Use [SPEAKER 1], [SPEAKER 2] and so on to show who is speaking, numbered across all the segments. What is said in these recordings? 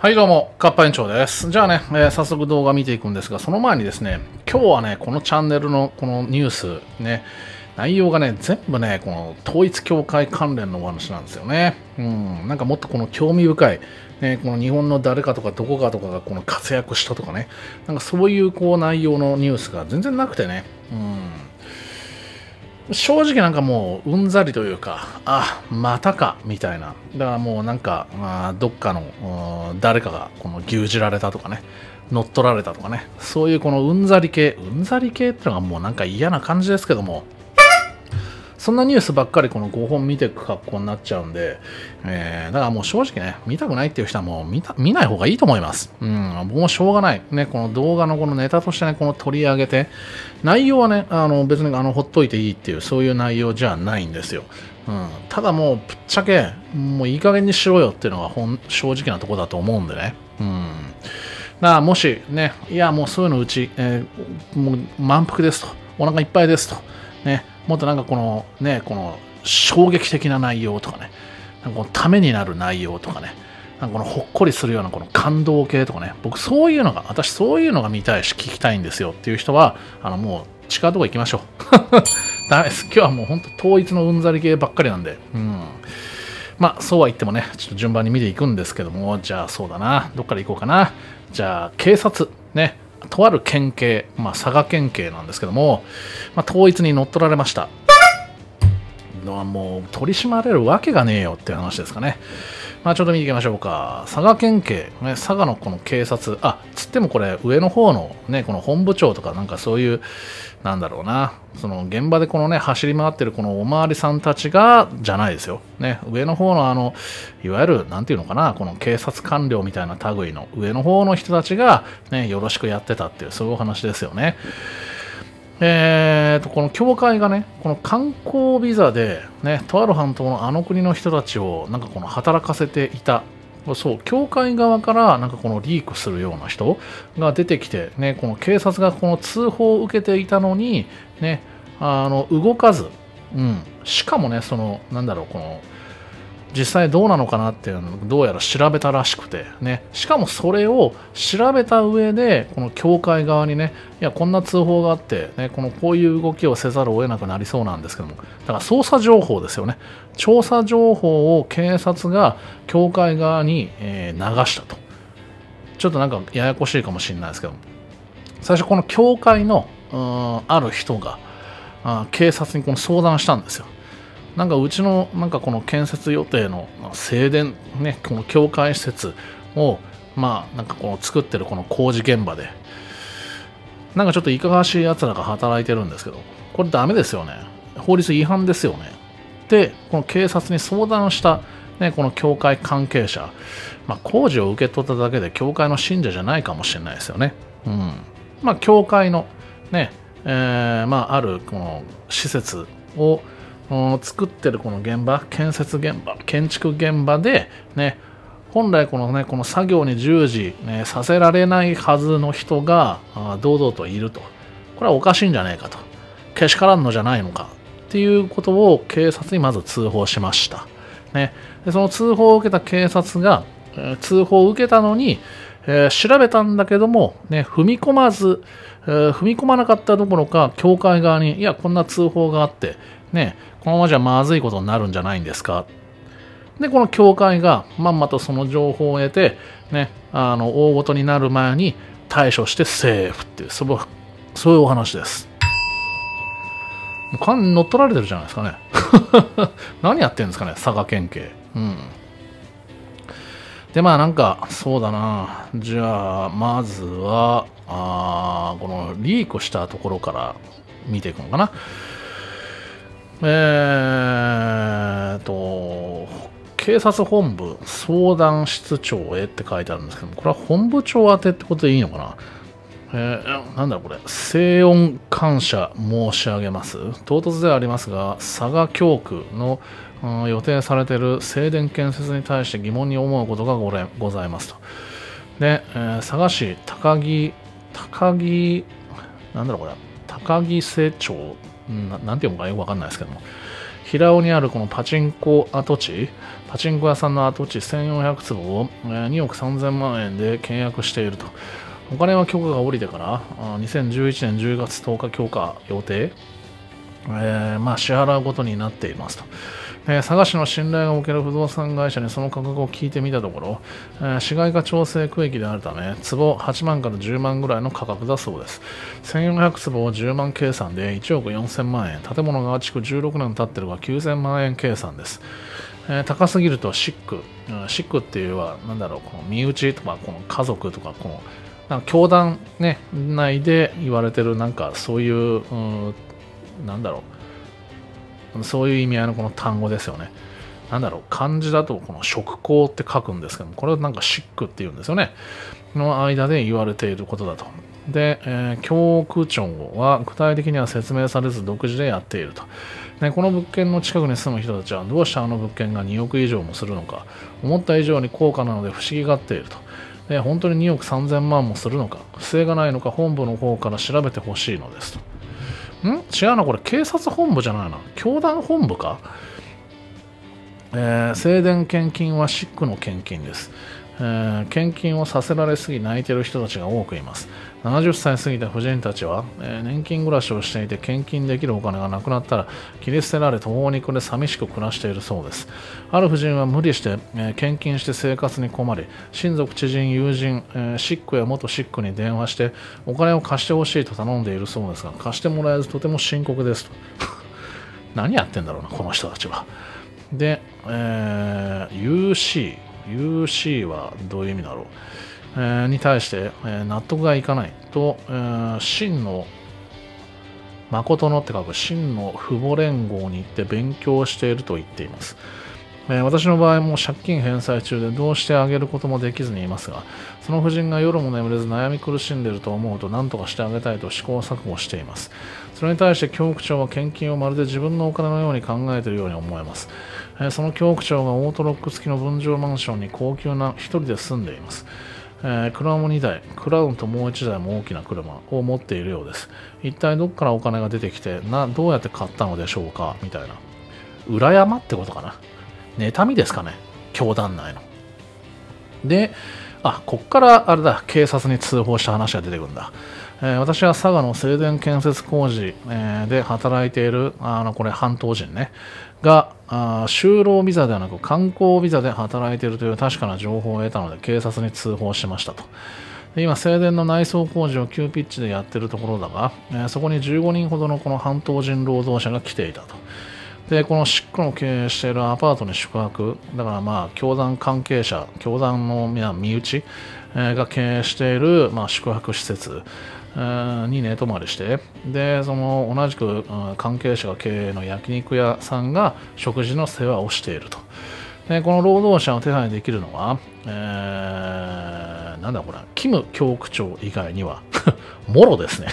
[SPEAKER 1] はいどうも、カッパ園長です。じゃあね、早速動画見ていくんですが、その前にですね、今日はね、このチャンネルのこのニュース、ね、内容がね、全部ね、この統一教会関連のお話なんですよね。なんかもっとこの興味深い、ね、この日本の誰かとかどこかとかがこの活躍したとかね、なんかそういうこう内容のニュースが全然なくてね、正直なんかもううんざりというか、またかみたいな。だからもうなんか、どっかの誰かがこの牛耳られたとかね、乗っ取られたとかね、そういうこのうんざり系っていうのがもうなんか嫌な感じですけども、そんなニュースばっかりこの5本見ていく格好になっちゃうんで、だからもう正直ね、見たくないっていう人はもう見ない方がいいと思います。僕もしょうがない。ね、この動画のこのネタとしてね、この取り上げて、内容はね、別にほっといていいっていう、そういう内容じゃないんですよ。ただもう、ぶっちゃけ、もういい加減にしろよっていうのが正直なところだと思うんでね。だからもしね、いやもうそういうのうち、もう満腹ですと、お腹いっぱいですと、ね、もっとなんかこの衝撃的な内容とかね、なんかこのためになる内容とかね、なんかこのほっこりするようなこの感動系とかね、私そういうのが見たいし聞きたいんですよっていう人は、もう違うとこ行きましょう。ダメです。今日はもう本当統一のうんざり系ばっかりなんで、まあそうは言ってもね、ちょっと順番に見ていくんですけども、じゃあそうだな、どっから行こうかな。じゃあ警察、ね、とある県警、佐賀県警なんですけども、統一に乗っ取られました。もう取り締まれるわけがねえよっていう話ですかね。ちょっと見ていきましょうか。佐賀県警、ね、佐賀のこの警察、つってもこれ上の方のね、この本部長とかなんかそういう、なんだろうな、その現場でこのね、走り回ってるこのおまわりさんたちが、じゃないですよ。ね、上の方のいわゆる、なんていうのかな、この警察官僚みたいな類の上の方の人たちが、ね、よろしくやってたっていう、そういうお話ですよね。この教会がね、この観光ビザで、ね、とある半島のあの国の人たちをなんかこの働かせていた、そう教会側からなんかこのリークするような人が出てきて、ね、この警察がこの通報を受けていたのに、ね、動かず、しかもね、なんだろう、この実際どうなのかなっていうのをどうやら調べたらしくて、ね、しかもそれを調べた上でこの教会側にね、いやこんな通報があって、ね、こういう動きをせざるを得なくなりそうなんですけども、だから捜査情報ですよね、調査情報を警察が教会側に、流したと。ちょっとなんかややこしいかもしれないですけども、最初この教会のある人が警察にこの相談したんですよ。なんかうちのなんかこの建設予定の正殿ね、この教会施設をなんかこの作ってるこの工事現場でなんかちょっといかがわしい奴らが働いてるんですけど、これダメですよね、法律違反ですよね。でこの警察に相談した、ね、この教会関係者、工事を受け取っただけで教会の信者じゃないかもしれないですよね。教会のね、あるこの施設を作ってるこの現場、建設現場、建築現場で、ね、本来この作業に従事、させられないはずの人が堂々といると。これはおかしいんじゃないかと。けしからんのじゃないのかっていうことを警察にまず通報しました。でその通報を受けた警察が、通報を受けたのに、調べたんだけども、踏み込まなかったどころか、教会側に、いや、こんな通報があって、このままじゃまずいことになるんじゃないんですか。で、この教会がまんまとその情報を得て、大事になる前に対処してセーフっていう、そういうお話です。完全に乗っ取られてるじゃないですかね。何やってるんですかね、佐賀県警。で、なんか、そうだな。じゃあ、まずは、このリークしたところから見ていくのかな。警察本部相談室長へって書いてあるんですけども、これは本部長宛てってことでいいのかな。なんだろうこれ、静音感謝申し上げます。唐突ではありますが、佐賀教区の予定されている正殿建設に対して疑問に思うことがございますと。で、佐賀市高木なんだろうこれ、高木瀬町、なんていうのかよくわかんないですけども、 平尾にあるこのパチンコ跡地、パチンコ屋さんの跡地1400坪を2億3000万円で契約していると。お金は許可が下りてから2011年10月10日許可予定、支払うことになっていますと。佐賀市の信頼がおける不動産会社にその価格を聞いてみたところ、市街化調整区域であるため、坪8万から10万ぐらいの価格だそうです。1400坪を10万計算で1億4000万円、建物が築16年経ってるが9000万円計算です。高すぎるとシック、シックっていうのは、この身内とか、この家族とか、この教団、ね、内で言われてるそういう、そういう意味合いのこの単語ですよね。漢字だとこの職工って書くんですけども、これをシックって言うんですよね。の間で言われていることだと。で、教区長は具体的には説明されず独自でやっていると。この物件の近くに住む人たちはどうしてあの物件が2億以上もするのか、思った以上に高価なので不思議がっていると。で、本当に2億3000万もするのか、不正がないのか本部の方から調べてほしいのですと。違うな、これ警察本部じゃないな。教団本部か。正殿献金はシックの献金です。献金をさせられすぎ泣いている人たちが多くいます。70歳過ぎた婦人たちは、年金暮らしをしていて献金できるお金がなくなったら切り捨てられ途方に暮れ寂しく暮らしているそうです。ある婦人は無理して、献金して生活に困り、親族、知人、友人、シックや元シックに電話してお金を貸してほしいと頼んでいるそうですが、貸してもらえずとても深刻ですと。何やってんだろうな、この人たちは。で、UC はどういう意味だろう、に対して、納得がいかないと、真の誠のって書く真の父母連合に行って勉強していると言っています。私の場合も借金返済中でどうしてあげることもできずにいますが、その夫人が夜も眠れず悩み苦しんでいると思うと何とかしてあげたいと試行錯誤しています。それに対して教区長は献金をまるで自分のお金のように考えているように思えます。その教区長がオートロック付きの分譲マンションに高級な一人で住んでいます。車も2台、クラウンともう1台も大きな車を持っているようです。一体どこからお金が出てきてどうやって買ったのでしょうかみたいな。裏山ってことかな。妬みですかね、教団内の。で、こっからあれだ、警察に通報した話が出てくるんだ。私は佐賀の正殿建設工事、で働いているこれ半島人ねが就労ビザではなく観光ビザで働いているという確かな情報を得たので警察に通報しましたと。で今、正殿の内装工事を急ピッチでやっているところだが、そこに15人ほどのこの半島人労働者が来ていたと。で、このシックの経営しているアパートに宿泊、だから教団関係者、教団の身内が経営している宿泊施設に寝泊まりして、で、その同じく関係者が経営の焼肉屋さんが食事の世話をしていると。で、この労働者を手配できるのは、キム教区長以外には、もろですね、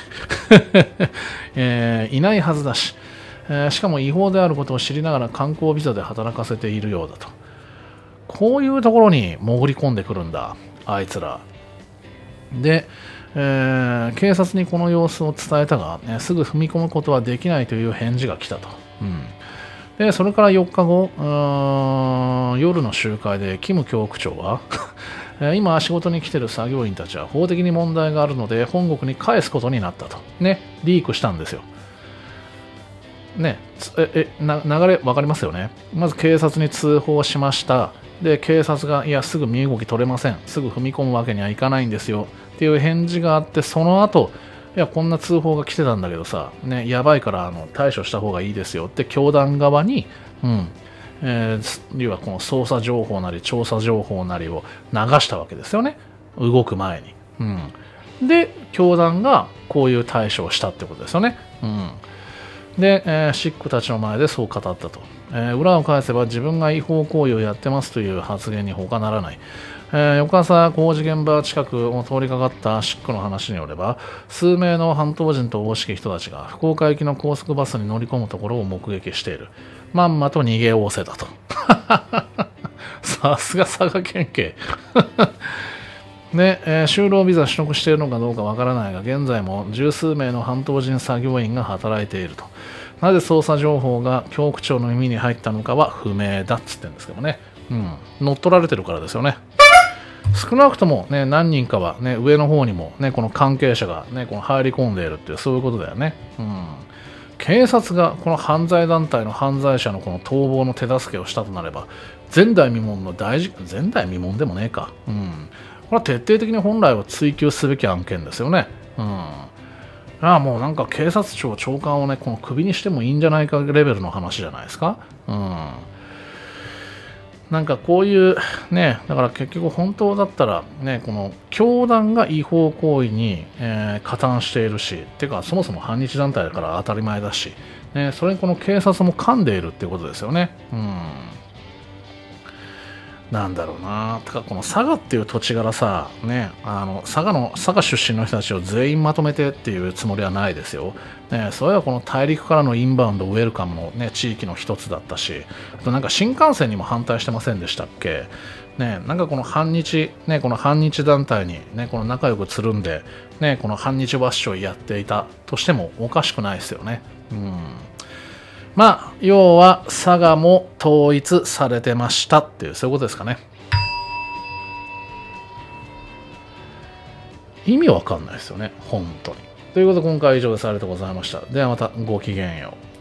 [SPEAKER 1] いないはずだし、しかも違法であることを知りながら観光ビザで働かせているようだと。こういうところに潜り込んでくるんだ、あいつら。で、警察にこの様子を伝えたが、すぐ踏み込むことはできないという返事が来たと。で、それから4日後、夜の集会でキム教区長は今仕事に来てる作業員たちは法的に問題があるので本国に返すことになったと。リークしたんですよ。流れ分かりますよね。まず警察に通報しました。で、警察が、いや、すぐ身動き取れません。すぐ踏み込むわけにはいかないんですよ。っていう返事があって、その後、いや、こんな通報が来てたんだけどさ、やばいから対処した方がいいですよって教団側に、要はこの捜査情報なり調査情報なりを流したわけですよね。動く前に。で、教団がこういう対処をしたってことですよね。で、シックたちの前でそう語ったと。裏を返せば自分が違法行為をやってますという発言に他ならない。翌朝、工事現場近くを通りかかったシックの話によれば、数名の半島人と大しき人たちが福岡行きの高速バスに乗り込むところを目撃している。まんまと逃げおおせたと。さすが佐賀県警。で、就労ビザ取得しているのかどうかわからないが、現在も十数名の半島人作業員が働いていると。
[SPEAKER 2] なぜ捜査情報が教区長の耳に入ったのかは不明だっつってんですけどね。乗っ取られてるからですよね。少なくともね、何人かはね、上の方にもね、この関係者がね、この入り込んでいるっていう、そういうことだよね。警察がこの犯罪団体の犯罪者のこの逃亡の手助けをしたとなれば、前代未聞の前代未聞でもねえか。これは徹底的に本来は追及すべき案件ですよね。もうなんか警察庁長官をね、この首にしてもいいんじゃないかレベルの話じゃないですか。なんかこういうね、だから結局本当だったらね、この教団が違法行為に、加担しているし、っていうかそもそも反日団体だから当たり前だし、ね、それにこの警察も噛んでいるっていうことですよね。なんだろうな、てかこの佐賀っていう土地柄さ、ね、佐賀出身の人たちを全員まとめてっていうつもりはないですよ。ね、それはこの大陸からのインバウンドウェルカムの、ね、地域の一つだったし、あとなんか新幹線にも反対してませんでしたっけ。ね、なんかこの反日団体に、ね、この仲良くつるんで、ね、この反日ワッショイやっていたとしてもおかしくないですよね。まあ要は佐賀も統一されてましたっていうそういうことですかね。意味わかんないですよね本当に。ということで今回は以上です。ありがとうございました。ではまたごきげんよう。